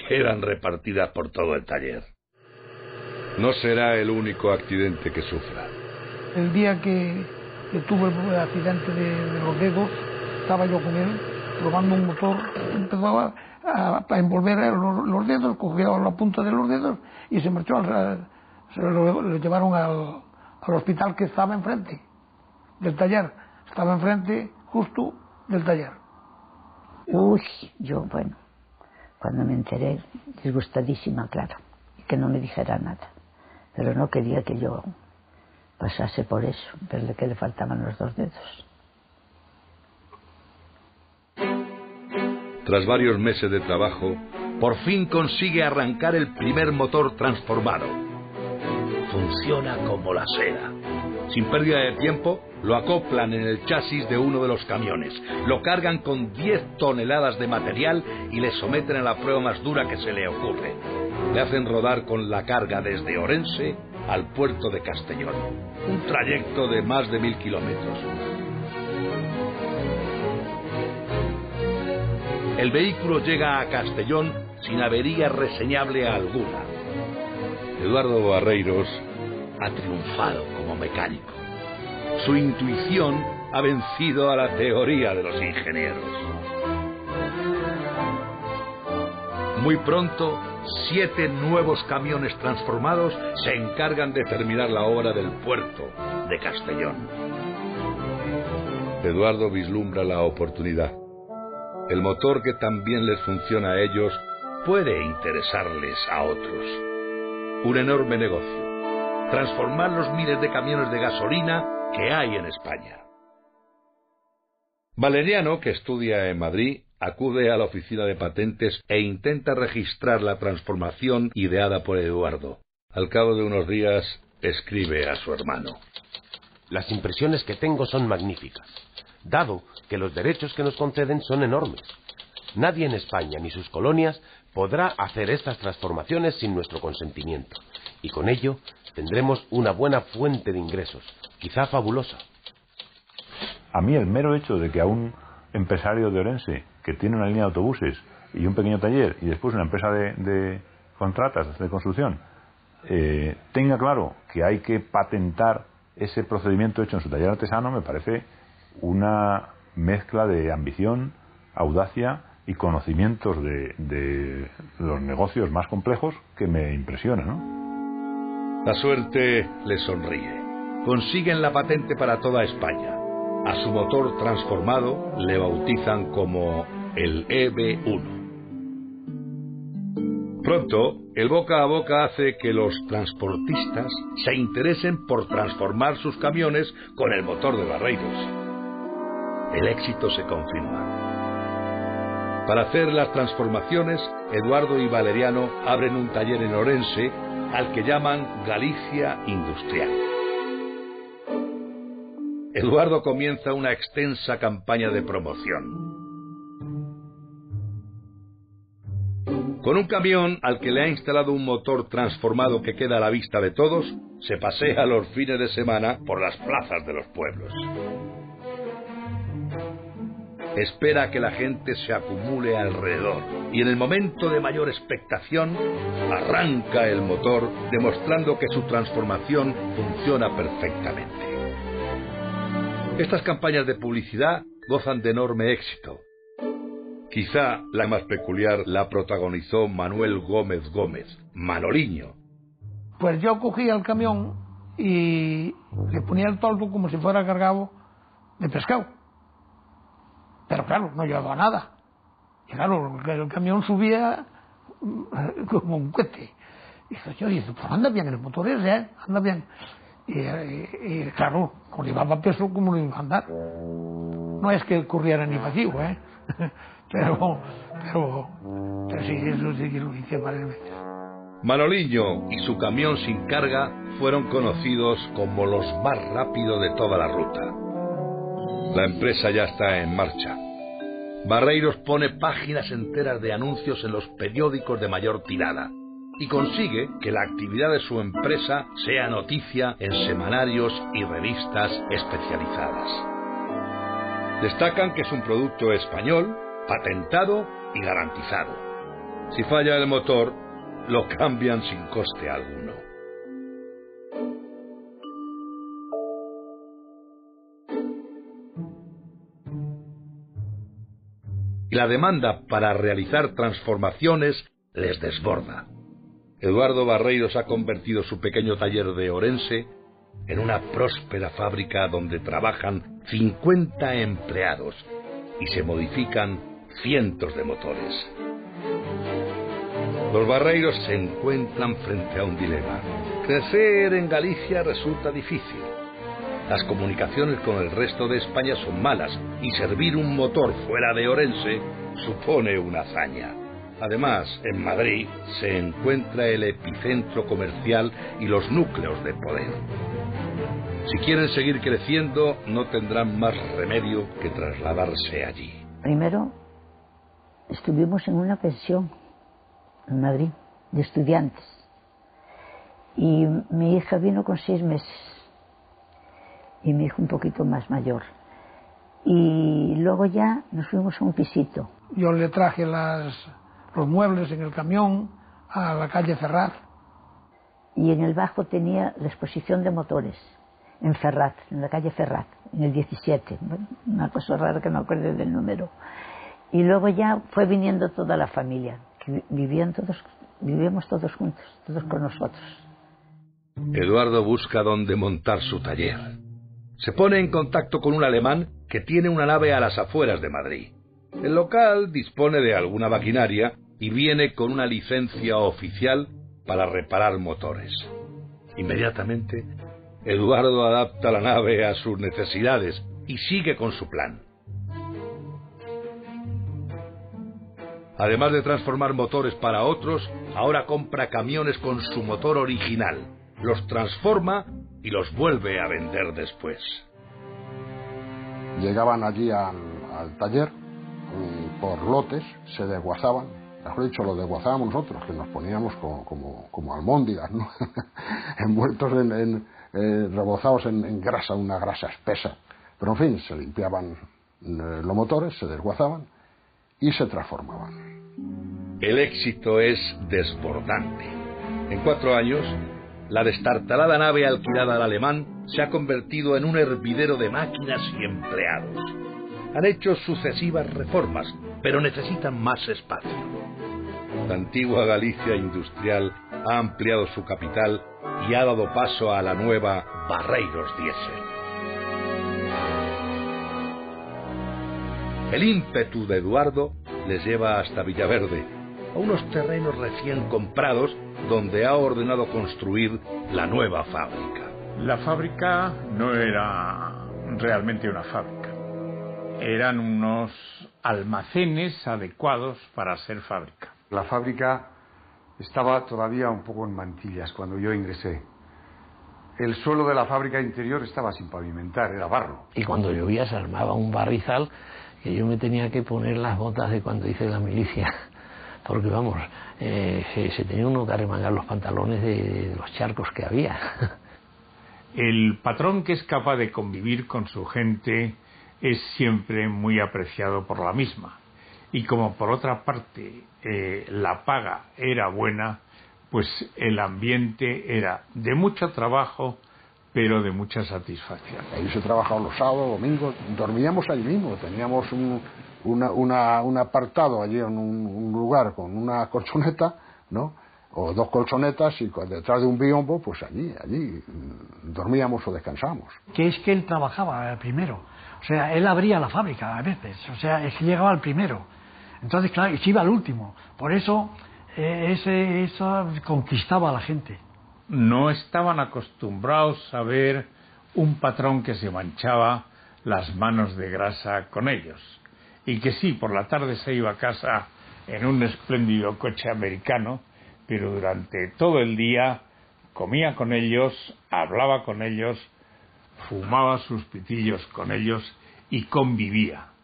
quedan repartidas por todo el taller. No será el único accidente que sufra. El día que tuve el accidente de los dedos, estaba yo con él probando un motor, empezó a envolver los dedos, cogió la punta de los dedos y se marchó, lo llevaron al hospital que estaba enfrente del taller, estaba enfrente justo del taller. Uy, yo, bueno, cuando me enteré, disgustadísima, claro, y que no me dijera nada, pero no quería que yo pasase por eso, verle que le faltaban los 2 dedos. Tras varios meses de trabajo, por fin consigue arrancar el primer motor transformado. Funciona como la seda. Sin pérdida de tiempo, lo acoplan en el chasis de uno de los camiones, lo cargan con 10 toneladas de material y le someten a la prueba más dura que se le ocurre. Le hacen rodar con la carga desde Orense al puerto de Castellón, un trayecto de más de 1000 kilómetros. El vehículo llega a Castellón sin avería reseñable alguna. Eduardo Barreiros Ha triunfado como mecánico. Su intuición ha vencido a la teoría de los ingenieros. Muy pronto, 7 nuevos camiones transformados se encargan de terminar la obra del puerto de Castellón. Eduardo vislumbra la oportunidad. El motor que también les funciona a ellos puede interesarles a otros. Un enorme negocio. Transformar los miles de camiones de gasolina que hay en España. Valeriano, que estudia en Madrid, acude a la oficina de patentes e intenta registrar la transformación ideada por Eduardo. Al cabo de unos días, escribe a su hermano. Las impresiones que tengo son magníficas, dado que los derechos que nos conceden son enormes. Nadie en España ni sus colonias podrá hacer estas transformaciones sin nuestro consentimiento, y con ello tendremos una buena fuente de ingresos, quizá fabulosa. A mí el mero hecho de que a un empresario de Orense, que tiene una línea de autobuses y un pequeño taller, y después una empresa de contratas de construcción, tenga claro que hay que patentar ese procedimiento hecho en su taller artesano, me parece una mezcla de ambición, audacia y conocimientos de los negocios más complejos que me impresiona, ¿no? La suerte les sonríe. Consiguen la patente para toda España. A su motor transformado le bautizan como el EB1. Pronto, el boca a boca hace que los transportistas se interesen por transformar sus camiones con el motor de Barreiros. El éxito se confirma. Para hacer las transformaciones, Eduardo y Valeriano abren un taller en Orense al que llaman Galicia Industrial. Eduardo comienza una extensa campaña de promoción. Con un camión al que le ha instalado un motor transformado que queda a la vista de todos, se pasea los fines de semana por las plazas de los pueblos. Espera que la gente se acumule alrededor y en el momento de mayor expectación arranca el motor, demostrando que su transformación funciona perfectamente. Estas campañas de publicidad gozan de enorme éxito. Quizá la más peculiar la protagonizó Manuel Gómez Gómez, Manoliño. Pues yo cogía el camión y le ponía el toldo como si fuera cargado de pescado. Pero claro, no llevaba nada. Y claro, el camión subía como un cohete. Y yo dije, pues anda bien el motor ese, anda bien. Y claro, cuando llevaba peso, ¿cómo lo iba a andar? No es que corriera ni vacío, pero sí, eso sí que lo hice varias veces. Manoliño y su camión sin carga fueron conocidos como los más rápidos de toda la ruta. La empresa ya está en marcha. Barreiros pone páginas enteras de anuncios en los periódicos de mayor tirada y consigue que la actividad de su empresa sea noticia en semanarios y revistas especializadas. Destacan que es un producto español, patentado y garantizado. Si falla el motor, lo cambian sin coste alguno. Y la demanda para realizar transformaciones les desborda. Eduardo Barreiros ha convertido su pequeño taller de Orense en una próspera fábrica donde trabajan 50 empleados y se modifican cientos de motores. Los Barreiros se encuentran frente a un dilema. Crecer en Galicia resulta difícil. Las comunicaciones con el resto de España son malas y servir un motor fuera de Orense supone una hazaña. Además, en Madrid se encuentra el epicentro comercial y los núcleos de poder. Si quieren seguir creciendo, no tendrán más remedio que trasladarse allí. Primero estuvimos en una pensión en Madrid de estudiantes y mi hija vino con 6 meses y mi hijo un poquito más mayor, y luego ya nos fuimos a un pisito. Yo le traje los muebles en el camión a la calle Ferraz. Y en el bajo tenía la exposición de motores, en Ferraz, en la calle Ferraz, en el 17, una cosa rara que no acuerdo del número. Y luego ya fue viniendo toda la familia, que vivíamos todos juntos, todos con nosotros. Eduardo busca dónde montar su taller. Se pone en contacto con un alemán que tiene una nave a las afueras de Madrid. El local dispone de alguna maquinaria y viene con una licencia oficial para reparar motores. Inmediatamente, Eduardo adapta la nave a sus necesidades y sigue con su plan. Además de transformar motores para otros, ahora compra camiones con su motor original, los transforma y los vuelve a vender después. Llegaban allí al taller por lotes, se desguazaban, mejor dicho, lo desguazábamos nosotros, que nos poníamos como almóndigas, ¿no? Envueltos rebozados en grasa, una grasa espesa. Pero en fin, se limpiaban los motores, se desguazaban y se transformaban. El éxito es desbordante. En 4 años, la destartalada nave alquilada al alemán se ha convertido en un hervidero de máquinas y empleados. Han hecho sucesivas reformas, pero necesitan más espacio. La antigua Galicia industrial ha ampliado su capital y ha dado paso a la nueva Barreiros Diesel. El ímpetu de Eduardo les lleva hasta Villaverde, a unos terrenos recién comprados donde ha ordenado construir la nueva fábrica. La fábrica no era realmente una fábrica. Eran unos almacenes adecuados para ser fábrica. La fábrica estaba todavía un poco en mantillas cuando yo ingresé. El suelo de la fábrica interior estaba sin pavimentar, era barro. Y cuando llovía se armaba un barrizal que yo me tenía que poner las botas de cuando hice la milicia. Porque vamos, se tenía uno que arremangar los pantalones de los charcos que había. El patrón que es capaz de convivir con su gente es siempre muy apreciado por la misma. Y como por otra parte la paga era buena, pues el ambiente era de mucho trabajo, pero de mucha satisfacción. Ahí se trabajaba los sábados, domingos, dormíamos allí mismo, teníamos un apartado allí en un lugar con una colchoneta, ¿no? O 2 colchonetas y detrás de un biombo, pues allí dormíamos o descansábamos. Que es que él trabajaba primero, o sea, él abría la fábrica a veces, o sea, es que llegaba al primero, entonces claro, y se iba al último, por eso eso conquistaba a la gente. No estaban acostumbrados a ver un patrón que se manchaba las manos de grasa con ellos, y que sí, por la tarde se iba a casa en un espléndido coche americano, pero durante todo el día comía con ellos, hablaba con ellos, fumaba sus pitillos con ellos y convivía.